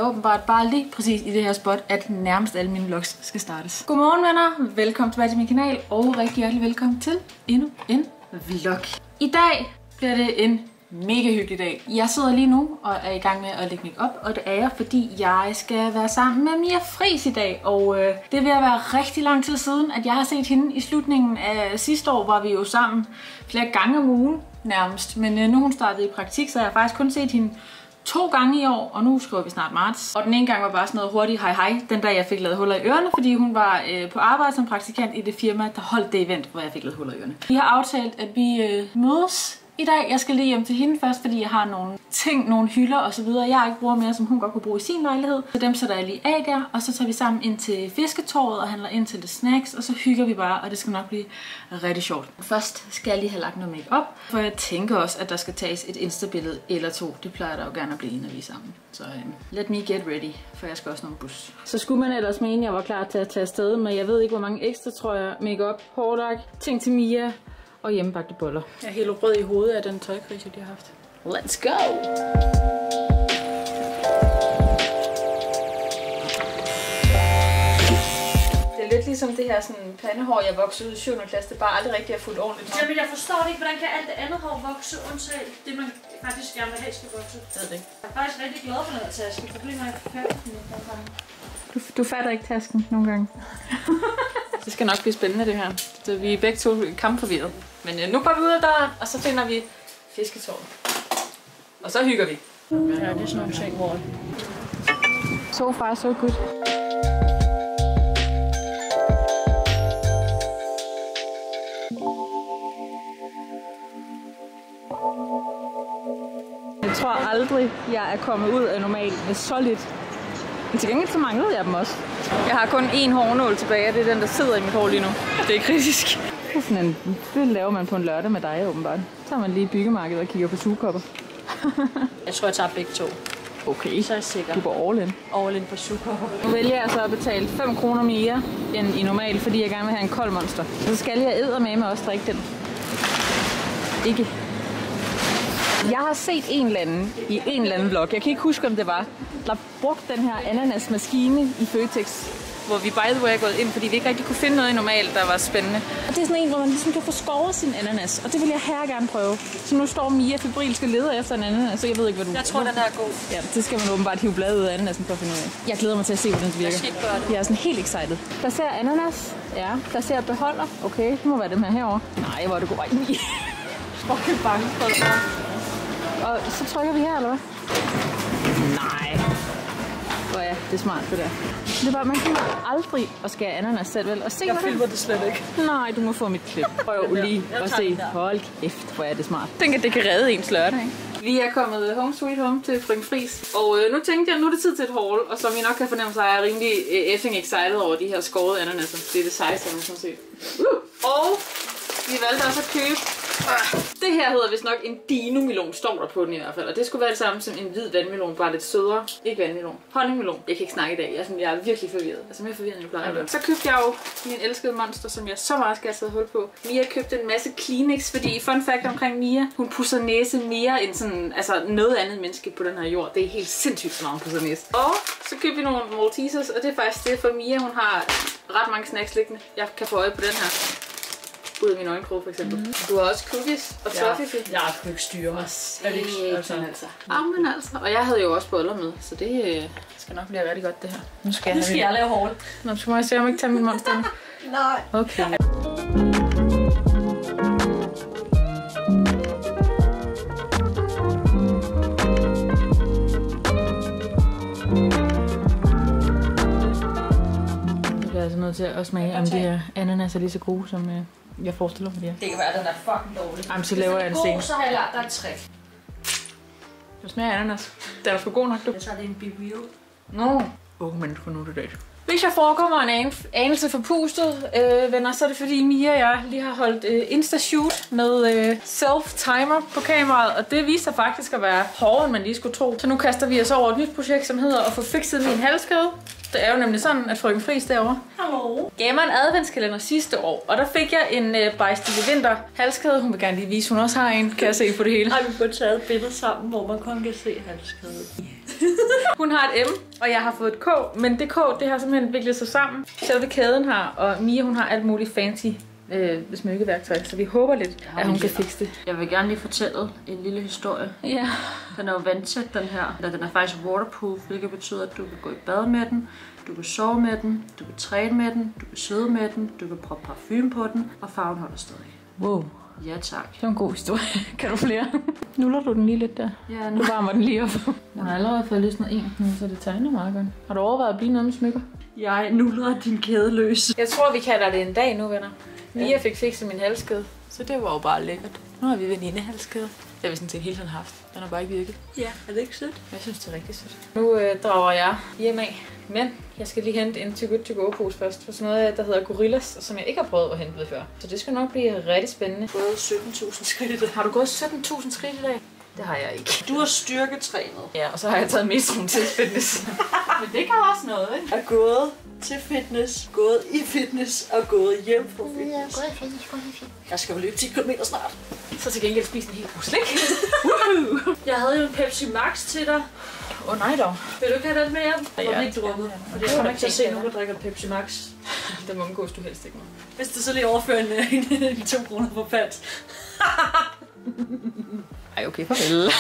åbenbart bare lige præcis i det her spot, at nærmest alle mine vlogs skal startes. Godmorgen venner, velkommen tilbage til min kanal, og rigtig hjertelig velkommen til endnu en vlog. I dag bliver det en mega hyggelig dag. Jeg sidder lige nu og er i gang med at lægge make op, og det er jeg, fordi jeg skal være sammen med Mia Friis i dag. Og det vil være rigtig lang tid siden, at jeg har set hende. I slutningen af sidste år var vi jo sammen flere gange om ugen nærmest. Men nu hun startede i praktik, så jeg har faktisk kun set hende 2 gange i år, og nu skriver vi snart marts. Og den ene gang var bare sådan noget hurtigt hej, den dag jeg fik lavet huller i ørerne, fordi hun var på arbejde som praktikant i det firma, der holdt det event, hvor jeg fik lavet huller i ørerne. Vi har aftalt, at vi mødes i dag. Jeg skal lige hjem til hende først, fordi jeg har nogle ting, nogle hylder og så videre, jeg ikke bruger mere, som hun godt kunne bruge i sin lejlighed. Så dem sætter jeg lige af der, og så tager vi sammen ind til Fisketorvet og handler ind til lidt snacks, og så hygger vi bare, og det skal nok blive rigtig sjovt. Først skal jeg lige have lagt noget make-up, for jeg tænker også, at der skal tages et Insta-billede eller 2. Det plejer der jo gerne at blive, når vi er sammen. Så let me get ready, for jeg skal også nå en bus. Så skulle man ellers mene, at jeg var klar til at tage afsted, men jeg ved ikke, hvor mange ekstra trøjer, make-up, hårlak, ting til Mia og hjemmebagte boller. Jeg er helt rød i hovedet af den tøjkrise, de har haft. Let's go! Det er lidt ligesom det her sådan pandehår, jeg voksede ud i 7. klasse. Det er bare aldrig rigtig at fuldt ordentligt. Jamen jeg forstår det ikke, hvordan kan alt det andet hår vokse, undtagen det man faktisk gerne vil have skal vokse. Jeg ved det ikke. Jeg er faktisk rigtig glad for den her taske. Problemet er, at jeg fatter den ikke nogle gange. Du fatter ikke tasken nogle gange. Det skal nok blive spændende det her. Så vi er begge to kampforvirret. Men nu går vi ud af døren, og så finder vi Fisketorvet. Og så hygger vi. Ja, det er sådan nogle ting, hvor... So far, so good. Jeg tror aldrig, jeg er kommet ud af normalt med så lidt. Men til gengæld så manglede jeg dem også. Jeg har kun én hårnål tilbage, og det er den, der sidder i mit hår lige nu. Det er kritisk. Det laver man på en lørdag med dig, åbenbart. Så tager man lige i byggemarkedet og kigger på sugekopper. Jeg tror, jeg tager begge to. Okay, så er jeg sikker. Du går all in. All in på sugekopper. Nu vælger jeg så at betale 5 kroner mere end i normalt, fordi jeg gerne vil have en kold Monster. Så skal jeg eddermame også drikke den. Ikke. Jeg har set en eller anden i en eller anden vlog, jeg kan ikke huske om det var, der brugte den her ananasmaskine i Føtex, hvor vi by the way er gået ind, fordi vi ikke rigtig kunne finde noget i normalt, der var spændende. Og det er sådan en, hvor man ligesom kan få skåret sin ananas, og det vil jeg her gerne prøve. Så nu står Mia febrilsk og leder efter en ananas, så jeg ved ikke, hvad du... Jeg tror, den er god. Ja, det skal man åbenbart hive bladet ud af ananasen for at finde ud af. Jeg glæder mig til at se, hvordan det virker. Jeg skal ikke gøre det. Jeg er sådan helt excited. Der ser ananas, ja. Der ser beholder. Okay, det må være dem her herovre. Nej, hvor er det god. Fucking bange for det. Og så trykker vi her, eller hvad? Nej. Hvor ja, det er smart det der. Det er bare, man kan aldrig at skære ananas selv, vel? Og se, jeg filmer det slet ikke. Nej, du må få mit klip. Prøv lige at se. Hold kæft, hvor er det smart. Jeg tænker, at det kan redde ens lørdag, ikke? Vi er kommet home sweet home til Frøken Friis. Og nu tænkte jeg, nu er det tid til et haul. Og som I nok kan fornemme, så er jeg rimelig effing excited over de her skårede ananaser. Det er det sejeste, man kan se. Og vi valgte også at købe... Det her hedder vist nok en dino-melon, står der på den i hvert fald. Og det skulle være det samme som en hvid vandmelon, bare lidt sødere. Ikke vandmelon. Honningmelon. Jeg kan ikke snakke i dag. Jeg er virkelig forvirret. Altså mere forvirret, end jeg plejer at være. Så købte jeg jo min elskede Monster, som jeg så meget skal have taget hul på. Mia købte en masse Kleenex, fordi fun fact omkring Mia, hun pusser næse mere end sådan, altså noget andet menneske på den her jord. Det er helt sindssygt, så meget hun pusser næse. Og så købte vi nogle Maltesers, og det er faktisk det for Mia. Hun har ret mange snacks liggende. Jeg kan få øje på den her. Ud af min øjenkrog for eksempel. Du har også cookies og toffee. Jeg kan ikke styre mig. Altså. Amen altså. Og jeg havde jo også boller med, så det skal nok blive rigtig godt det her. Nu skal jeg lave haul. Nå, så må jeg se, om jeg ikke tager min Monster med. Nej. Okay. Nu er jeg altså nødt til at smage, om de her ananas er lige så gode, som jeg forestiller mig, det er. Det kan være, at den er fucking dårlig. Jamen, så laver jeg en scene. Så har jeg lært dig et trick. Du smager ananas. Den er sgu god nok, du. Jeg tager det en BBU. Nå. Mennesker nu til dag. Hvis jeg forekommer en anelse forpustet, venner, så er det fordi Mia og jeg lige har holdt Insta-shoot med self-timer på kameraet, og det viser sig faktisk at være hårdere, end man lige skulle tro. Så nu kaster vi os over et nyt projekt, som hedder at få fikset min halskæde. Det er jo nemlig sådan, at Frøken Friis derovre gav mig en adventskalender sidste år, og der fik jeg en By Stine Winther halskæde. Hun vil gerne lige vise, hun også har en, kan jeg se på det hele. Har vi fået taget et billede sammen, hvor man kun kan se halskæde? Hun har et M, og jeg har fået et K, men det K, det har simpelthen viklet sig sammen. Selve kæden her, og Mia, hun har alt muligt fancy smykkeværktøj, så vi håber lidt, at hun kan fikse det. Jeg vil gerne lige fortælle en lille historie. Ja. Den er jo vandtæt, den her. Den er faktisk waterproof, hvilket betyder, at du kan gå i bad med den, du kan sove med den, du kan træne med den, du kan svede med den, du kan proppe parfume på den, og farven holder stadig. Wow. Ja, tak. Det var en god historie. Kan du flere? Nuller du den lige lidt der? Ja, Nu varmer den lige op. Hun har allerede fået løsnet en nu, så det tegner meget godt. Har du overvejet at blive noget med smykker? Jeg nuller din kæde løs. Jeg tror, vi kalder det en dag nu, venner. Mia fik fikset min halskæde, så det var jo bare lækkert. Nu har vi venindehalskæde. Det har vi sådan set hele tiden haft. Den har bare ikke virket. Ja, er det ikke sødt? Jeg synes, det er rigtig sødt. Nu drager jeg hjem af. Men jeg skal lige hente en Too Good To Go pose først. For sådan noget, der hedder Gorillas, som jeg ikke har prøvet at hente ved før. Så det skal nok blive rigtig spændende. Gået 17.000 skridt i dag. Har du gået 17.000 skridt i dag? Det har jeg ikke. Du har styrketrænet. Ja, og så har jeg taget metroen til fitness. Men det kan også noget, ikke? Er gået til fitness, gået i fitness og gået hjem fra fitness. Ja, gået i fitness. Jeg skal jo løbe 10 km snart. Så til gengæld spise en hel pose slik. Jeg havde jo en Pepsi Max til dig. Nej dog. Vil du ikke have den med hjem? Jeg har ikke drukket. Og det kommer ikke til at se nogen, der drikker Pepsi Max. Den omgås du helst ikke med. Hvis det så lige overfører en 2 kroner på pant. Ej, okay, farvel.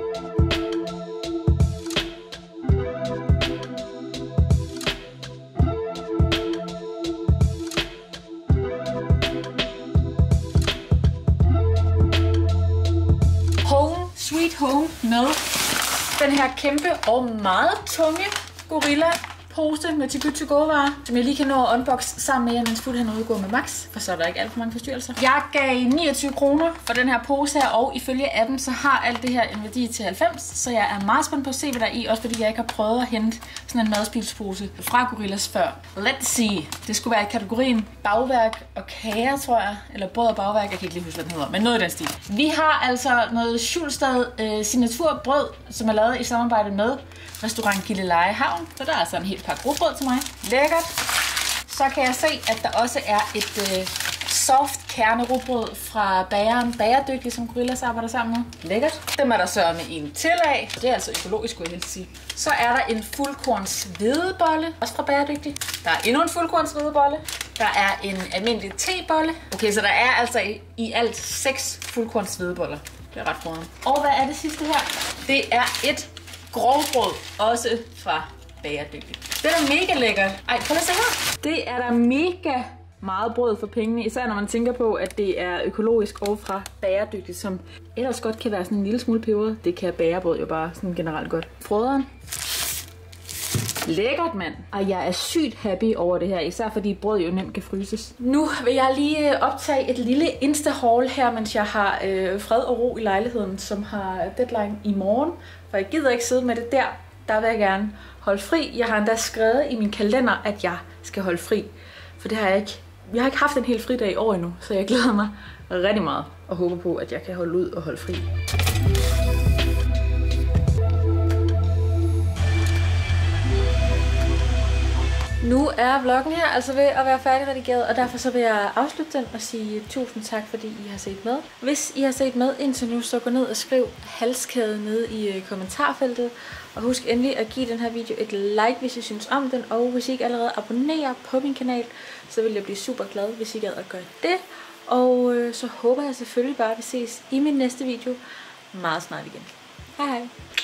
Home Sweet Home med den her kæmpe og meget tunge Gorilla pose med Too Good To Go-varer, som jeg lige kan nå at unboxe sammen med jer, mens Fuld han er ude gå med Max, for så er der ikke alt for mange forstyrrelser. Jeg gav 29 kroner for den her pose her, og ifølge appen, så har alt det her en værdi til 90, så jeg er meget spændt på at se, hvad der er i, også fordi jeg ikke har prøvet at hente sådan en madspilspose fra Gorillas før. Let's see. Det skulle være i kategorien bagværk og kager, tror jeg, eller brød og bagværk, jeg kan ikke lige huske, hvad den hedder, men noget i den stil. Vi har altså noget Schulstad signaturbrød, som er lavet i samarbejde med Restaurant Gilleleje Havn, så der er altså en hel pakke rugbrød til mig. Lækkert. Så kan jeg se, at der også er et soft kernerugbrød fra bageren Bæredygtig, som Gorillas arbejder sammen med. Lækkert. Dem er der så med en til af. Det er altså økologisk, skulle jeg helst sige. Så er der en fuldkorns hvedebolle, også fra Bæredygtig. Der er endnu en fuldkorns hvedebolle. Der er en almindelig tebolle. Okay, så der er altså i alt 6 fuldkorns hvedeboller. Det er ret froden. Og hvad er det sidste her? Det er et grovbrød, også fra Bæredygtig. Det er mega lækkert. Ej, prøv at se her. Det er der mega meget brød for pengene, især når man tænker på, at det er økologisk og fra Bæredygtigt, som ellers godt kan være sådan en lille smule peberet. Det kan bærebrød jo bare sådan generelt godt. Frøderen. Lækkert, mand. Og jeg er sygt happy over det her, især fordi brød jo nemt kan fryses. Nu vil jeg lige optage et lille Insta-haul her, mens jeg har fred og ro i lejligheden, som har deadline i morgen. For jeg gider ikke sidde med det der. Der vil jeg gerne holde fri. Jeg har endda skrevet i min kalender, at jeg skal holde fri. For det har jeg ikke. Jeg har ikke haft en hel fridag i år endnu, så jeg glæder mig rigtig meget og håber på, at jeg kan holde ud og holde fri. Nu er vloggen her altså ved at være færdigredigeret, og derfor så vil jeg afslutte den og sige tusind tak, fordi I har set med. Hvis I har set med indtil nu, så gå ned og skriv halskæde nede i kommentarfeltet. Og husk endelig at give den her video et like, hvis I synes om den. Og hvis I ikke allerede abonnerer på min kanal, så vil jeg blive super glad, hvis I gad at gøre det. Og så håber jeg selvfølgelig bare, at vi ses i min næste video meget snart igen. Hej hej!